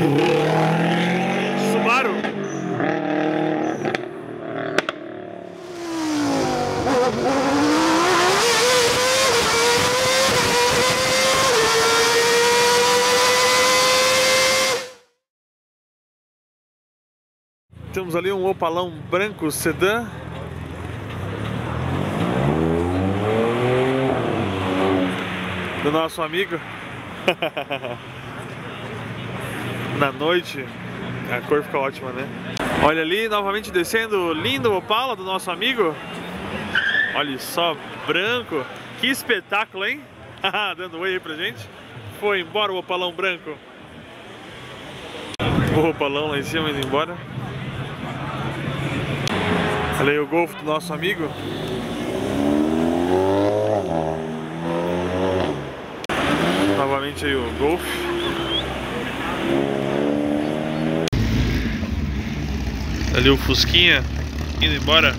Subaru. Temos ali um Opalão branco sedã. Do nosso amigo. Na noite a cor fica ótima, né? Olha ali, novamente descendo, lindo o Opala do nosso amigo. Olha só, branco. Que espetáculo, hein? Dando oi aí pra gente. Foi embora o Opalão branco. O Opalão lá em cima indo embora. Olha aí o Golf do nosso amigo. Novamente aí o Golf. Ali o Fusquinha indo embora.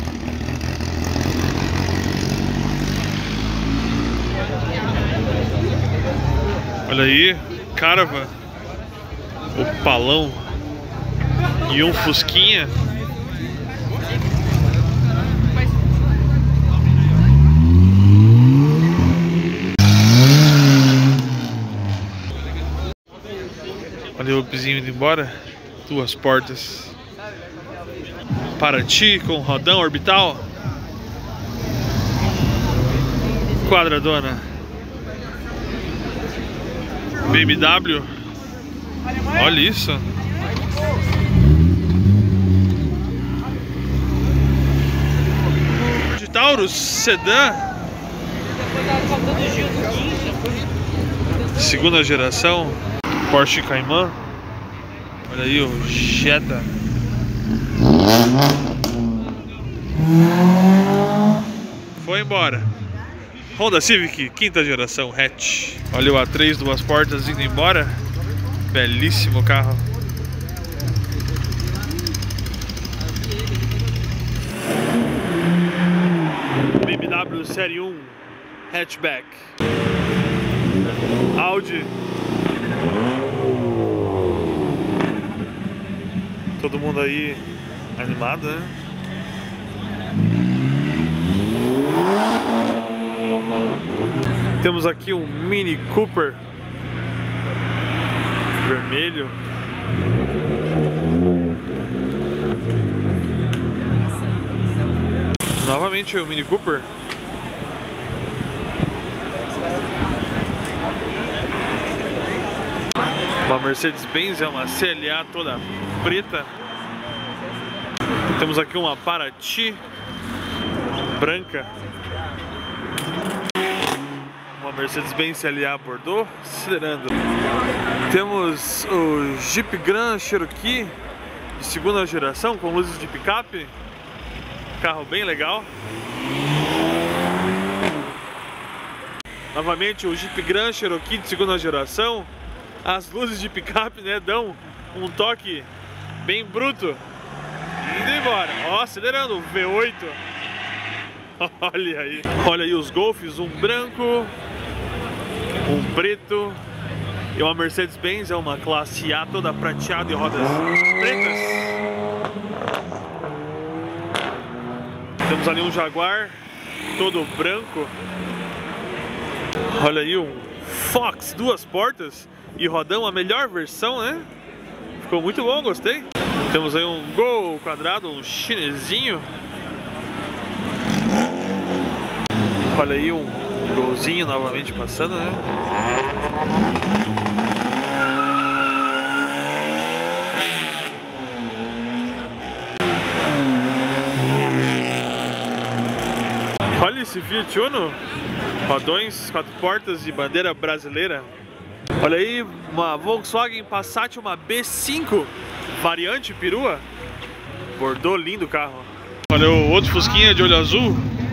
Olha aí, Caravan, Opalão e um Fusquinha. Olha o Upzinho indo embora. Duas portas. Paraty com rodão orbital. Quadradona. BMW. Olha isso. De Taurus sedã. Segunda geração. Porsche Cayman. Olha aí o Jetta. Foi embora. Honda Civic, quinta geração, hatch. Olha o A3, duas portas indo embora. Belíssimo carro. BMW Série 1 hatchback. Audi. Todo mundo aí animado, né? Temos aqui um Mini Cooper vermelho. Novamente o Mini Cooper. Uma Mercedes-Benz, é uma CLA toda preta. Temos aqui uma Paraty branca. Uma Mercedes-Benz CLA Bordeaux, acelerando. Temos o Jeep Grand Cherokee de segunda geração com luzes de picape. Carro bem legal. Novamente o Jeep Grand Cherokee de segunda geração. As luzes de picape, né, dão um toque bem bruto. Indo embora. Ó, acelerando o V8. Olha aí. Olha aí os Golfs, um branco, um preto e uma Mercedes-Benz, é uma classe A toda prateada e rodas pretas. Temos ali um Jaguar todo branco. Olha aí um Fox, duas portas e rodão, a melhor versão, né? Ficou muito bom, gostei. Temos aí um Gol quadrado, um chinesinho. Olha aí um Golzinho novamente passando, né? Olha esse Fiat Uno, rodões, quatro portas e bandeira brasileira. Olha aí uma Volkswagen Passat, uma B5 variante perua. Bordeaux, lindo carro. Olha o outro Fusquinha de olho azul.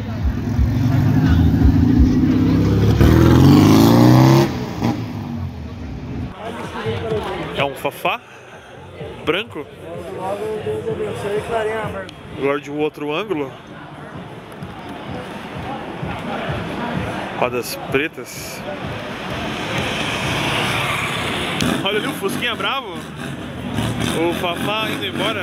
É um Fafá branco. Agora de um outro ângulo. Rodas pretas. Olha ali o Fusquinha bravo. O Fafá indo embora.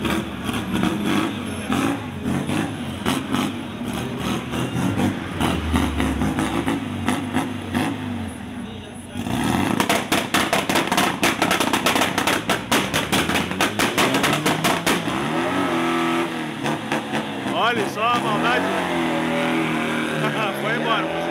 Olha só a maldade. Foi embora.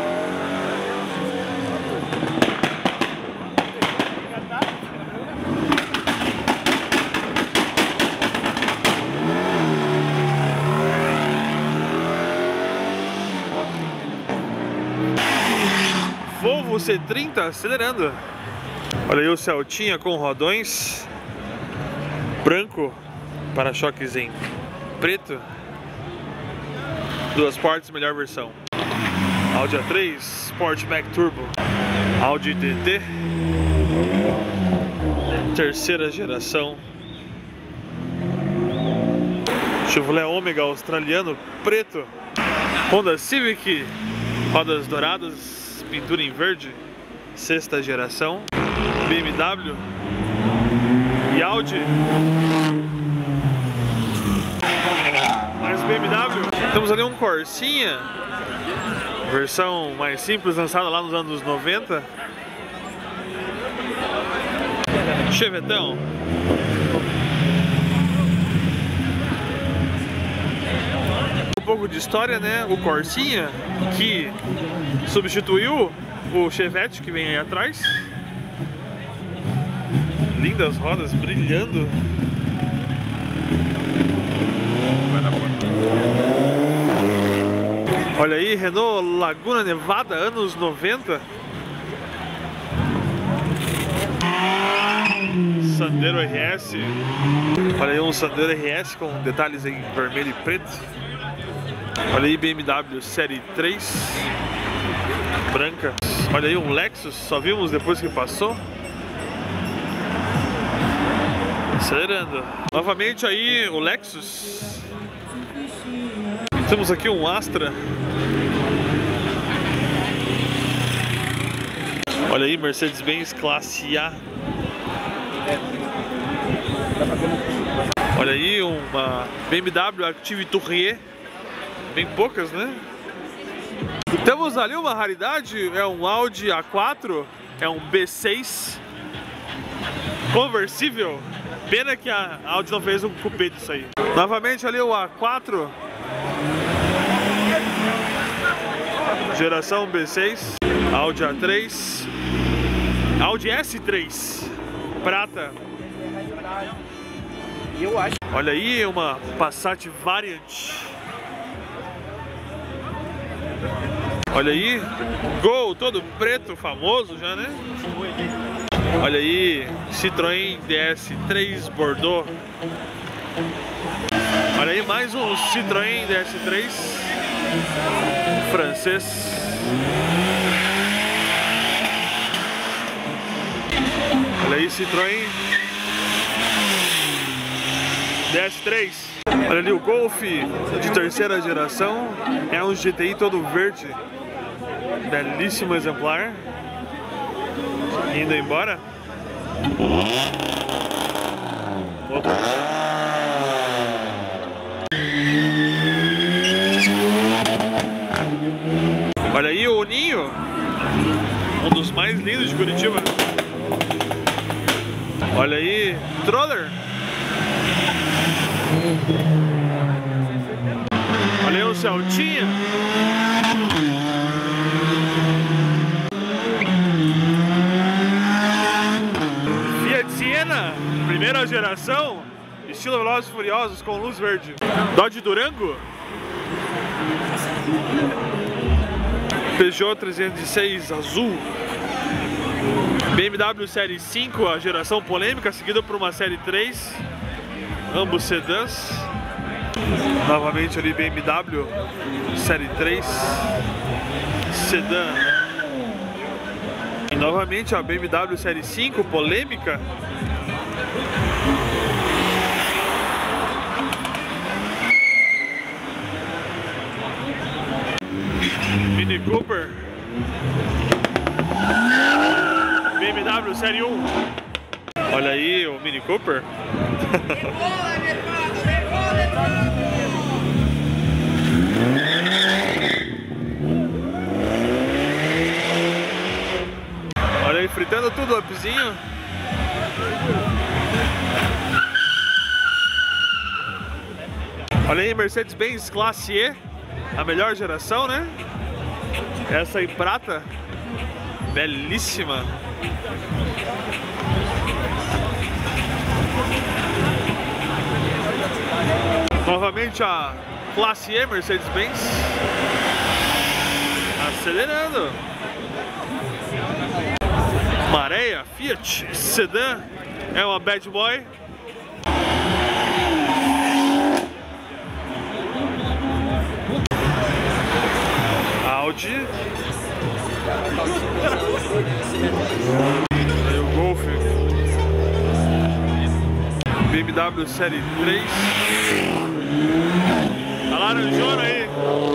Volvo C30 acelerando. Olha aí o Celtinha com rodões branco, para-choques em preto, duas portas, melhor versão. Audi A3 Sportback Turbo, Audi TT, terceira geração, Chevrolet Omega australiano preto, Honda Civic, rodas douradas, pintura em verde, sexta geração, BMW e Audi. Mais BMW. Temos ali um Corsinha, versão mais simples, lançada lá nos anos 90. Chevetão. Um pouco de história, né? O Corsinha, que substituiu o Chevette que vem aí atrás. Lindas rodas brilhando. Olha aí, Renault Laguna Nevada, anos 90. Sandero RS. Olha aí um Sandero RS com detalhes em vermelho e preto. Olha aí BMW Série 3 branca. Olha aí um Lexus, só vimos depois que passou. Acelerando. Novamente aí o Lexus. Temos aqui um Astra. Olha aí, Mercedes-Benz Classe A. Olha aí uma BMW Active Tourer. Bem poucas, né? Temos ali uma raridade, é um Audi A4, é um B6 conversível. Pena que a Audi não fez um cupê disso aí. Novamente ali o A4, geração B6, Audi A3, Audi S3 prata. Olha aí uma Passat Variant. Olha aí, Gol todo preto, famoso já, né? Olha aí, Citroën DS3 Bordeaux. Olha aí, mais um Citroën DS3 francês. Olha aí, Citroën DS3. Olha ali o Golf de terceira geração. É um GTI todo verde. Belíssimo exemplar. Indo embora. Outro. Olha aí o Ninho, um dos mais lindos de Curitiba. Olha aí, Troller. Olha aí o Celtinha. Fiat Siena, primeira geração, estilo Velozes e Furiosos com luz verde. Dodge Durango. Peugeot 306 azul. BMW Série 5, a geração polêmica, seguida por uma Série 3, ambos sedãs. Novamente ali BMW Série 3 sedã. E novamente a BMW Série 5 polêmica. Mini Cooper, BMW Série 1. Olha aí o Mini Cooper. Olha aí, fritando tudo, o upzinho. Olha aí, Mercedes-Benz Classe E, a melhor geração, né? Essa aí prata, belíssima. Novamente a Classe E Mercedes-Benz acelerando. Marea Fiat Sedan é uma bad boy. Audi. Aí o Golf. BMW Série 3. A laranjona aí.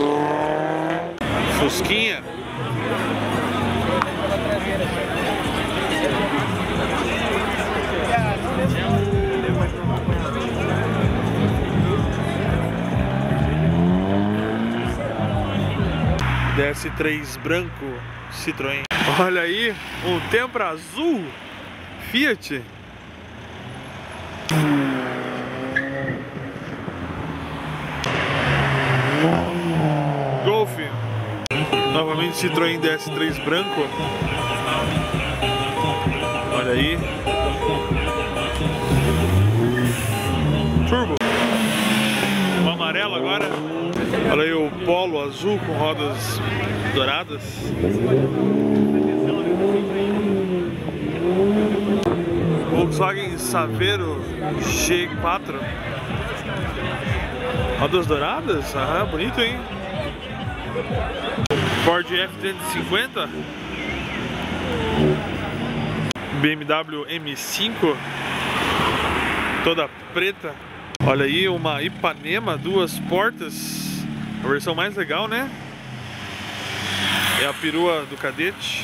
Fusquinha. DS3 branco Citroën. Olha aí, um Tempra azul Fiat. Golf. Novamente Citroën DS3 branco. Olha aí. Turbo. O amarelo agora. Olha aí o Polo azul com rodas douradas. Volkswagen Saveiro G4. Rodas douradas? Ah, bonito, hein? Ford F-350. BMW M5. Toda preta. Olha aí, uma Ipanema, duas portas. A versão mais legal, né? É a perua do Cadete.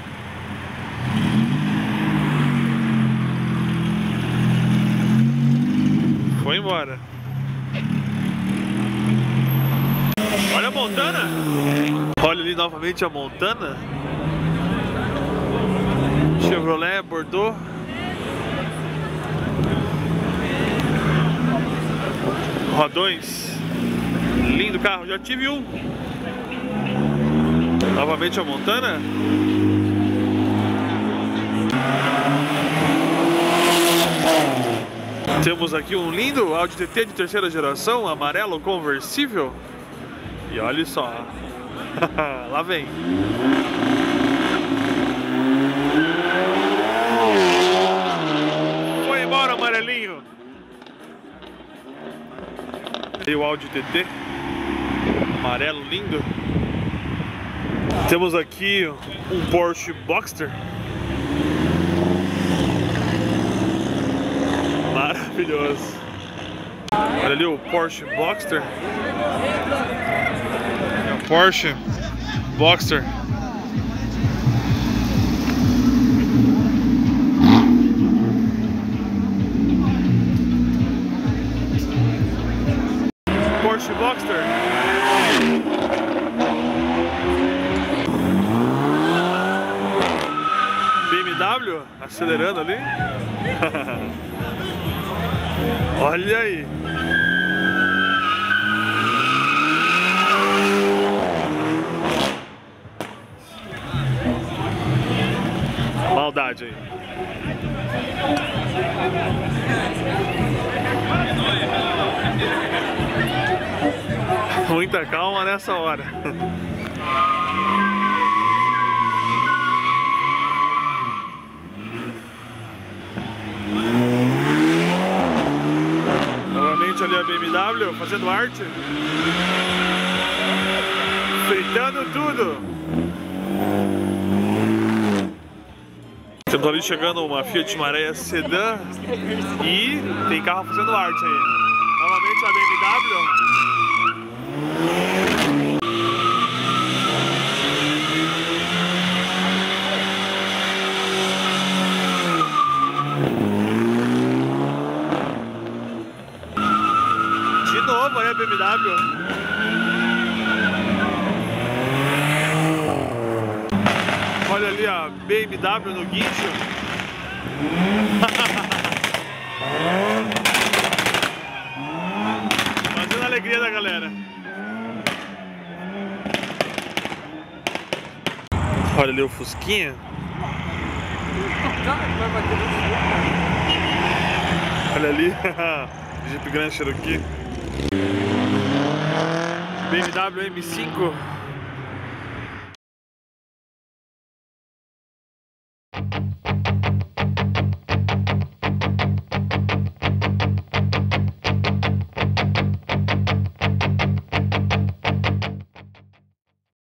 Foi embora. Olha a Montana. Olha ali novamente a Montana. Chevrolet Bordeaux. Rodões. Lindo carro, já tive um. Novamente a Montana. Temos aqui um lindo Audi TT de terceira geração, amarelo conversível. E olha só. Lá vem. Foi embora, amarelinho. E o Audi TT amarelo lindo. Temos aqui um Porsche Boxster. Maravilhoso. Olha ali o Porsche Boxster. É o Porsche Boxster. Porsche Boxster. BMW acelerando ali. Olha aí. Maldade aí. Muita calma nessa hora. Novamente ali a BMW fazendo arte. Fritando tudo. Temos ali chegando uma Fiat Marea Sedan. E tem carro fazendo arte aí. Novamente a BMW. BMW. Olha ali a BMW no guincho. Fazendo a alegria da galera. Olha ali o Fusquinha. Olha ali, Jeep Grand Cherokee. BMW M5.